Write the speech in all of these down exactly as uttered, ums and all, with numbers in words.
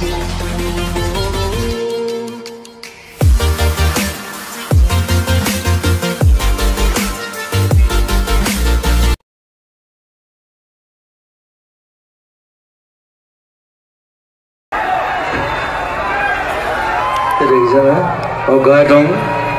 অঘাইটম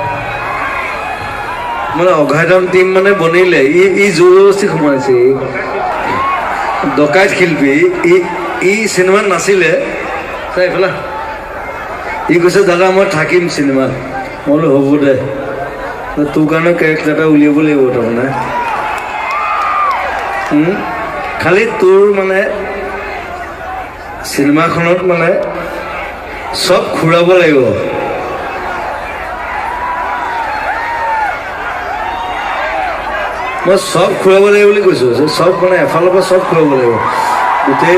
মানে অঘাইটম টিম মানে বনিলে ই জোৰজবস্তি সোমাইছে ডকাইত শিল্পী ই চিনেমাত নাছিলে চাই পেলা ই কৈছে দাদা মই থাকিম চিনেমাত মই বোলো হ'ব দে তোৰ কাৰণে কেৰেক্টাৰ এটা উলিয়াব লাগিব তাৰমানে খালি তোৰ মানে চিনেমাখনত মানে চব ঘূৰাব লাগিব মই চব ঘূৰাব লাগিব বুলি কৈছো চব মানে এফালৰ পৰা চব ঘূৰাব লাগিব গোটেই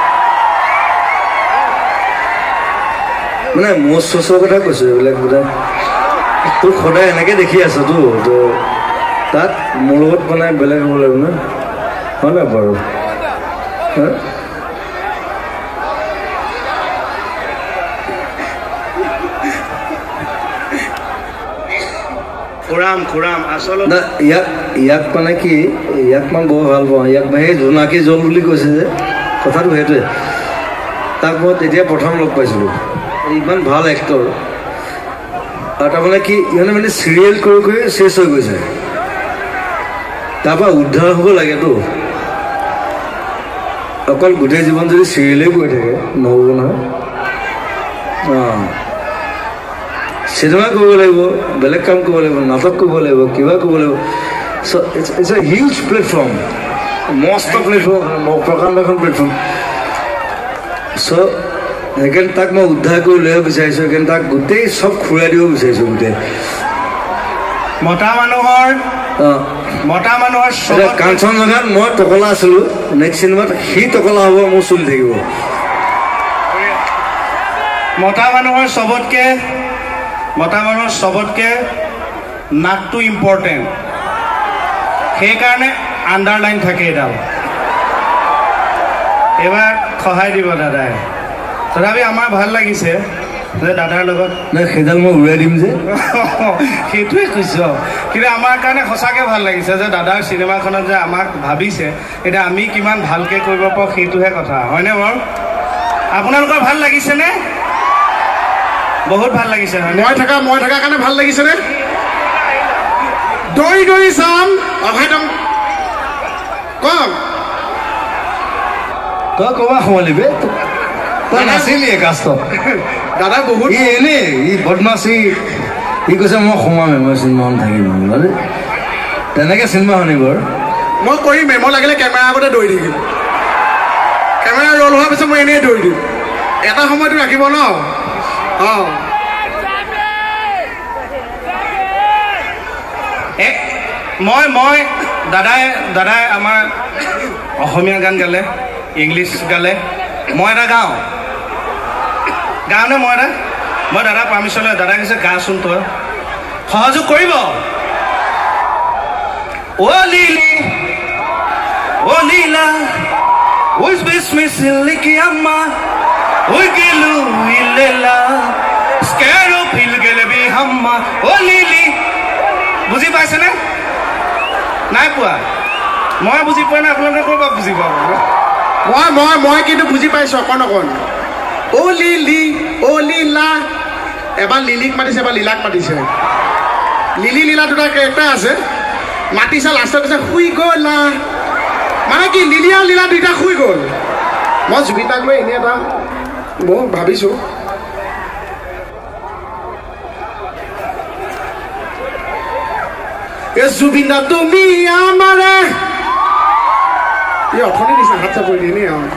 মানে মোৰ চচৰ কথা কৈছো এইবিলাক গোটেই তোক সদায় এনেকে দেখি আছো তো তো তাত মোৰ লগত মানে বেলেগ হ'ব লাগিব ন হয় নাই বাৰু খুৰাম খুৰাম আচলতে ইয়াক ইয়াক মানে কি ইয়াক মই বৰ ভাল পাওঁ ইয়াক মানে সেই জোনাকী জল বুলি কৈছে যে কথাটো সেইটোৱে তাক মই তেতিয়া প্ৰথম লগ পাইছিলোঁ ইমান ভাল এক্টৰ আৰু তাৰমানে কি ইহঁতে মানে চিৰিয়েল কৰি কৰি চেছ হৈ গৈছে তাৰপৰা উদ্ধাৰ হ'ব লাগেতো অকল গোটেই জীৱন যদি চিৰিয়েলেই কৰি থাকে নহ'ব নহয় অঁ চিনেমা কৰিব লাগিব বেলেগ কাম কৰিব লাগিব নাটক কৰিব লাগিব কিবা কৰিব লাগিব so' it's it's a huge platform মস্ত প্লেটফৰ্ম প্ৰকাণ্ড এখন প্লেটফৰ্ম চ' সেইকাৰণে তাক মই উদ্ধাৰ কৰি লৈ বিচাৰিছোঁ সেইকাৰণে তাক গোটেই চব ঘূৰাই দিব বিচাৰিছোঁ গোটেই মতা মানুহৰ অঁ মতা মানুহৰ কাঞ্চনজংঘাত মই টকলা আছিলোঁ নেক্সট চিনেমাত সি টকলা হ'ব মোৰ চলি থাকিব মতা মানুহৰ চবতকে মতা মানুহৰ চবতকে নাকটো ইম্পৰ্টেণ্ট সেইকাৰণে আণ্ডাৰলাইন থাকে এডাল এইবাৰ সহায় দিব দাদাই তথাপি আমাৰ ভাল লাগিছে যে দাদাৰ লগত নাই সেইডাল মই উৰাই দিম যে সেইটোৱে কৈছ কিন্তু আমাৰ কাৰণে সঁচাকৈ ভাল লাগিছে যে দাদাৰ চিনেমাখনত যে আমাক ভাবিছে এতিয়া আমি কিমান ভালকৈ কৰিব পাৰোঁ সেইটোহে কথা হয়নে বাৰু আপোনালোকৰ ভাল লাগিছেনে বহুত ভাল লাগিছে মই থকা মই থকাৰ কাৰণে ভাল লাগিছেনে দৌৰি দৌৰি চাম অঘাইটম কম তই ক'বা সোমালি বে তই নাছিলি কাষ্টত দাদা বহুত ই এনেই ই বদমাছি ই কৈছে মই সোমামে মই চিনেমাখন থাকিম মানে তেনেকৈ চিনেমা শুনিব মই কৰিমেই মই লাগিলে কেমেৰা আগতে দৌৰি থাকিম কেমেৰা ৰ'ল হোৱাৰ পিছত মই এনেই দৌৰি দিম এটা সময়তো ৰাখিব ন অঁ মই মই দাদাই দাদাই আমাৰ অসমীয়া গান গালে ইংলিছ গালে মই এটা গাওঁ গাওঁনে মই এটা মই দাদা পাৰ্মিশ্যন লৈ দাদাই কৈছে গাচোন তই সহযোগ কৰিব অ' লিলি অ' Leela os bismillah que ama oi gelu ilela skero fil gelbi hamma o lili বুজি পাইছে নে নাই পোৱা মই বুজি পোৱা নাই আপোনালোকে ক'ৰ পৰা বুজি পাব মই মই মই কিন্তু বুজি পাইছোঁ অকণ অকণ অ' লিলি অ' লীলা এবাৰ লিলিক মাতিছে এবাৰ লীলাক মাতিছে লিলি লীলা দুটা কেৰেক্টাৰ আছে মাতিছে লাষ্টত কৈছে শুই গ'লা মানে কি লিলি আৰু লীলা দুইটা শুই গ'ল মই জুবিন দাক লৈ এনেই এটা মই ভাবিছোঁ এ জুবিন দা তুমি আমাৰে ये अथनी निशा हाथ से पड़ी नहीं यार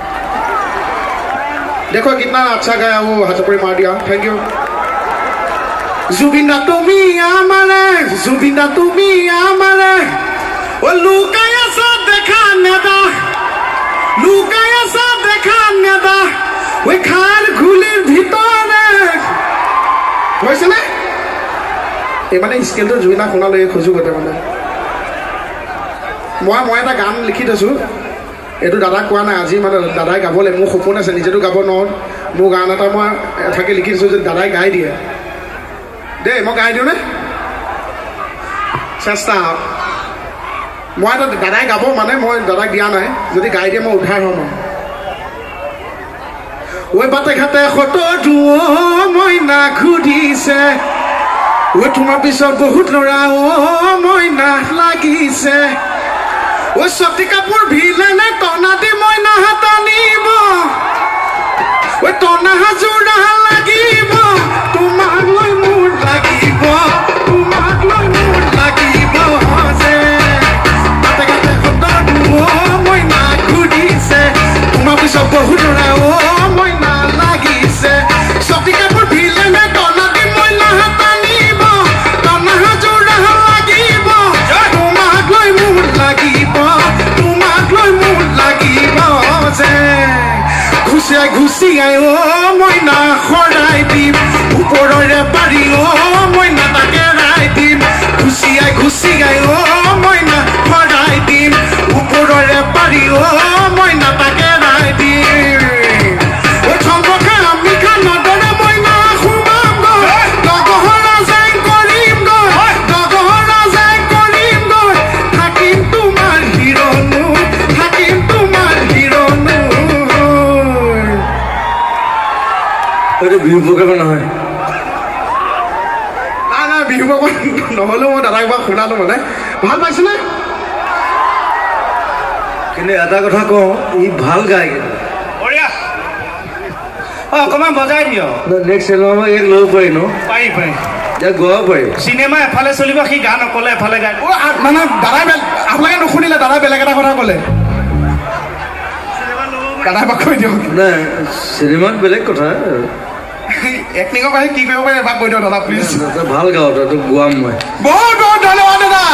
देखो कितना अच्छा गाया वो हाथ से पड़ी मार दिया थैंक यू जुबिन दा तुमी आमारे जुबिन दा तुमी आमारे वो लुकाया सा देखा नेदा लुकाया सा देखा नेदा वो खाल खुलिर ভিতরে হইছে না এই মানে স্কেলটো জুবিনা শুনা লৈ খুজু গতে মানে মই মই এটা গান লিখি দিছো এইটো দাদা কোৱা নাই আজি মানে দাদাই গাবলৈ মোৰ সপোন আছে নিজেতো গাব নোৱাৰো মোৰ গান এটা মই এঠাকে লিখি দিছোঁ যে দাদাই গাই দিয়ে দেই মই গাই দিওঁ নে চেষ্টা মই এটা দাদাই গাব মানে মই দাদাক দিয়া নাই যদি গাই দিয়ে মই উদ্ধাৰ হ'ম ঐ বাটে ঘাটে সতটো মইনা ঘূৰিছে ঐ তোমাৰ পিছত বহুত ল'ৰা অ মইনা লাগিছে ঐ চকী কাপোৰ ভিলে নে টনা দি মইনা হাত আনিব ঐ টনা হাজোৰা লাগিব তোমাক লৈ মোৰ লাগিব তোমাক লৈ মোৰ লাগিব যে বাটে ঘাটে সতটো মইনা ঘূৰিছে তোমাৰ পিছত বহুত ল'ৰা অ মইনা লাগিছে চকী কাপোৰ ভিলে নে টনা দি মইনা হাত আনিব টনা হাজোৰা লাগিব তোমাক লৈ মোৰ লাগিব তোমাক লৈ মোৰ লাগিব যে ঘুচিয়াই ঘুচিয়াই অ মইনা সৰাই দিম ওপৰৰে পাৰি অ মইনা তাকে ৰাই দিম ঘুচিয়াই ঘুচিয়াই অ মইনা সৰাই দিম ওপৰৰে পাৰি অ মইনা তাকে ৰাই দিম বিহু প্ৰগ্ৰাম নহয় নাই নাই বিহু প্ৰগ্ৰাম নহ'লেও মই দাদাক বাৰু শুনালো মানে ভাল পাইছেনে কিন্তু এটা কথা কওঁ ই ভাল গায় কিন্তু অকণমান বজাই দিয় নেক্সট এলবামত ইয়াক ল'ব পাৰি ন পাৰি পাৰি ইয়াক গোৱাব পাৰি চিনেমা এফালে চলিব সি গান অকলে এফালে গায় মানে দাদাই আপোনালোকে নুশুনিলে দাদাই বেলেগ এটা কথা ক'লে দাদাই বা কৈ দিয়ক নাই চিনেমাত বেলেগ কথা এক্টিঙৰ বাহিৰে কি কৰিব পাৰে এবাৰ কৈ দিয়ক দাদা প্লিজ ভাল গাওঁ তই গোৱাম মই বহুত বহুত ধন্যবাদ দাদা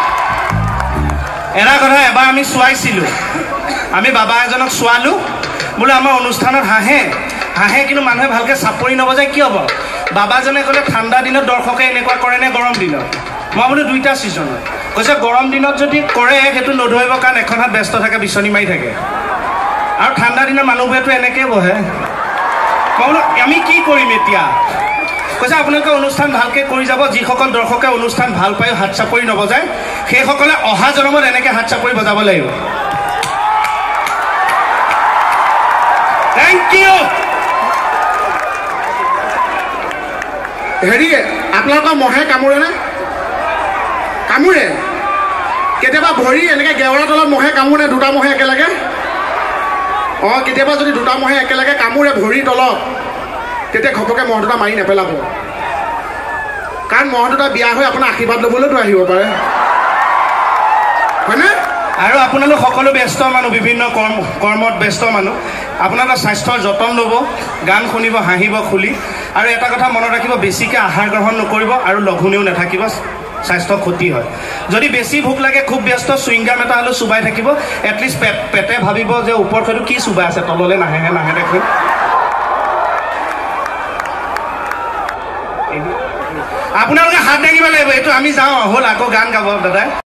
এটা কথা এবাৰ আমি চোৱাইছিলোঁ আমি বাবা এজনক চোৱালোঁ বোলে আমাৰ অনুষ্ঠানত হাঁহে হাঁহে কিন্তু মানুহে ভালকৈ চাপৰি নবজায় কিয় বাৰু বাবাজনে ক'লে ঠাণ্ডা দিনত দৰ্শকে এনেকুৱা কৰে নে গৰম দিনত মই বোলো দুইটা ছিজনত কৈছে গৰম দিনত যদি কৰে সেইটো নধৰিব কাৰণ এখন হাত ব্যস্ত থাকে বিচনী মাৰি থাকে আৰু ঠাণ্ডা দিনত মানুহবোৰেতো এনেকৈ বহে মই বোলো আমি কি কৰিম এতিয়া কৈছে আপোনালোকে অনুষ্ঠান ভালকৈ কৰি যাব যিসকল দৰ্শকে অনুষ্ঠান ভাল পায় হাত চাপৰি নবজায় সেইসকলে অহা জনমত এনেকৈ হাত চাপৰি বজাব লাগিব থেংক ইউ হেৰি আপোনালোকৰ মহে কামোৰেনে কামোৰে কেতিয়াবা ভৰি এনেকৈ গেৱৰা তলত মহে কামোৰে দুটা মহে একেলগে অঁ কেতিয়াবা যদি দুটা মহে একেলগে কামোৰে ভৰিৰ তলত তেতিয়া ঘপকে মহ দুটা মাৰি নেপেলাব কাৰণ মহ দুটা বিয়া হৈ আপোনাৰ আশীৰ্বাদ ল'বলৈতো আহিব পাৰে হয়নে আৰু আপোনালোক সকলো ব্যস্ত মানুহ বিভিন্ন কৰ্ম কৰ্মত ব্যস্ত মানুহ আপোনালোকৰ স্বাস্থ্যৰ যতন ল'ব গান শুনিব হাঁহিব খুলি আৰু এটা কথা মনত ৰাখিব বেছিকৈ আহাৰ গ্ৰহণ নকৰিব আৰু লঘোণেও নাথাকিব স্বাস্থ্য ক্ষতি হয় যদি বেছি ভোক লাগে খুব ব্যস্ত চুইংগাম এটা হ'লেও চুবাই থাকিব এটলিষ্ট পেট পেটে ভাবিব যে ওপৰত হয়তো কি চুবাই আছে তললৈ নাহেহে নাহে দেখোন আপোনালোকে হাত দাঙিব লাগিব এইটো আমি যাওঁ হ'ল আকৌ গান গাব দাদাই